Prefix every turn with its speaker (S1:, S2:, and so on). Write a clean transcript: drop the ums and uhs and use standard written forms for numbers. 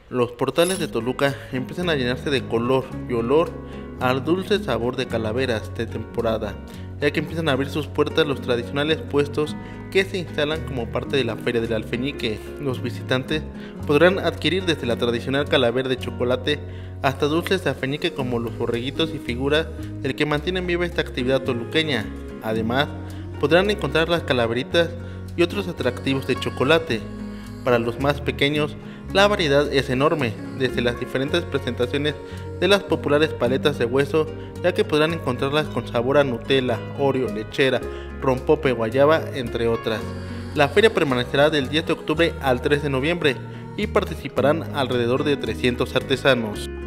S1: Los portales de Toluca empiezan a llenarse de color y olor al dulce sabor de calaveras de temporada, ya que empiezan a abrir sus puertas los tradicionales puestos que se instalan como parte de la Feria del Alfeñique. Los visitantes podrán adquirir desde la tradicional calavera de chocolate hasta dulces de alfeñique como los borreguitos y figuras del que mantienen viva esta actividad toluqueña. Además, podrán encontrar las calaveritas y otros atractivos de chocolate. Para los más pequeños, la variedad es enorme, desde las diferentes presentaciones de las populares paletas de hueso, ya que podrán encontrarlas con sabor a Nutella, Oreo, lechera, rompope, guayaba, entre otras. La feria permanecerá del 10 de octubre al 3 de noviembre y participarán alrededor de 300 artesanos.